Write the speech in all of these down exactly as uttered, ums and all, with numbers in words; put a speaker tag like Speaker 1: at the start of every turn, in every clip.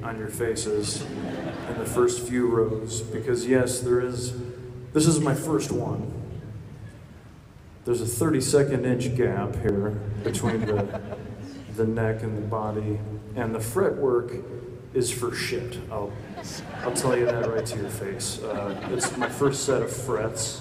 Speaker 1: on your faces in the first few rows, because yes, there is, this is my first one. There's a thirty-second inch gap here between the, the neck and the body, and the fretwork is for shit. I'll, I'll tell you that right to your face. Uh, it's my first set of frets,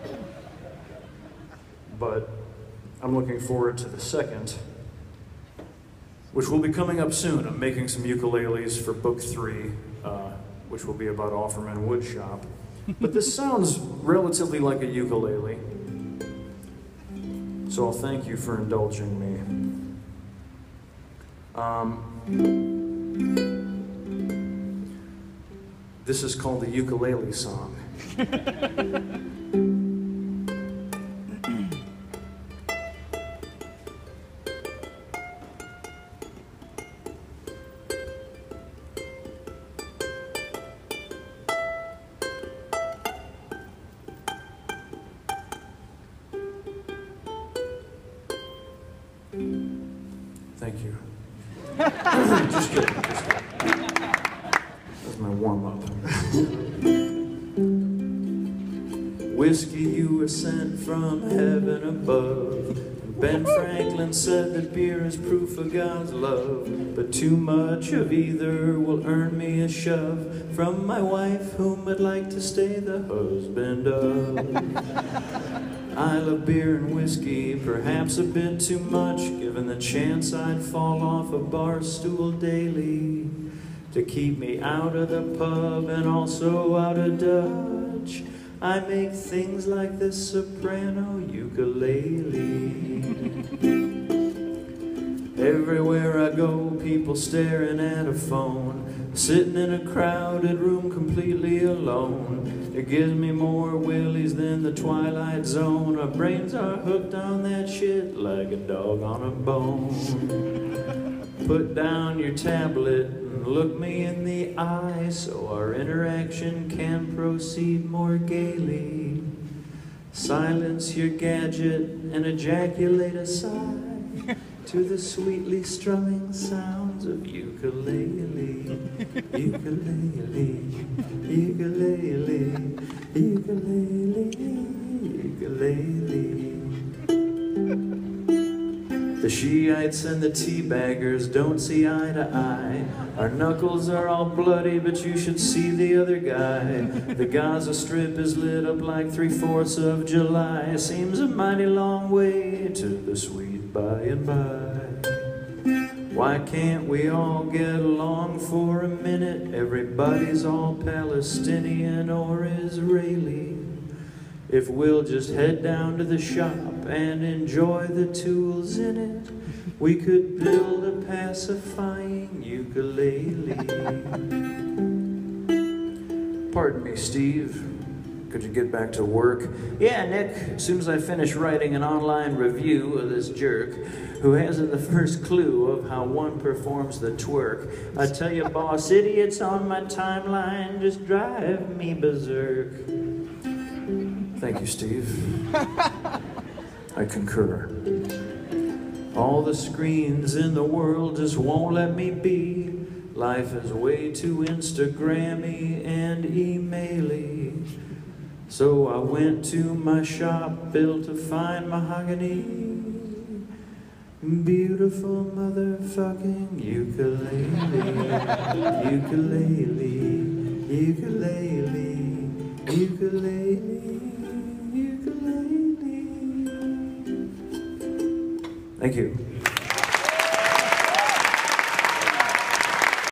Speaker 1: but I'm looking forward to the second, which will be coming up soon. I'm making some ukuleles for book three, uh, which will be about Offerman Woodshop. But this sounds relatively like a ukulele, so I'll thank you for indulging me. Um, this is called the Ukulele Song. Thank you. Just kidding. Just kidding. That's my warm-up. Whiskey you were sent from heaven above. Ben Franklin said that beer is proof of God's love, but too much of either will earn me a shove from my wife, whom I'd like to stay the husband of. I love beer and whiskey, perhaps a bit too much, given the chance I'd fall off a bar stool daily to keep me out of the pub and also out of Dutch. I make things like this soprano ukulele. Everywhere I go, people staring at a phone, sitting in a crowded room completely alone. It gives me more willies than the Twilight Zone. Our brains are hooked on that shit like a dog on a bone. Put down your tablet and look me in the eye so our interaction can proceed more gaily. Silence your gadget and ejaculate a sigh to the sweetly strumming sounds of ukulele, ukulele, ukulele, ukulele, ukulele. The Shiites and the teabaggers don't see eye to eye. Our knuckles are all bloody, but you should see the other guy. The Gaza Strip is lit up like three-fourths of July. Seems a mighty long way to the sweet by and by. Why can't we all get along for a minute? Everybody's all Palestinian or Israeli. If we'll just head down to the shop and enjoy the tools in it, we could build a pacifying ukulele. Pardon me, Steve. Could you get back to work? Yeah, Nick. As soon as I finish writing an online review of this jerk who hasn't the first clue of how one performs the twerk, I tell you, boss, idiots on my timeline just drive me berserk. Thank you, Steve. I concur. All the screens in the world just won't let me be. Life is way too Instagrammy and emaily. So I went to my shop, built a fine mahogany, beautiful motherfucking ukulele, ukulele, ukulele, ukulele. Ukulele. Thank you.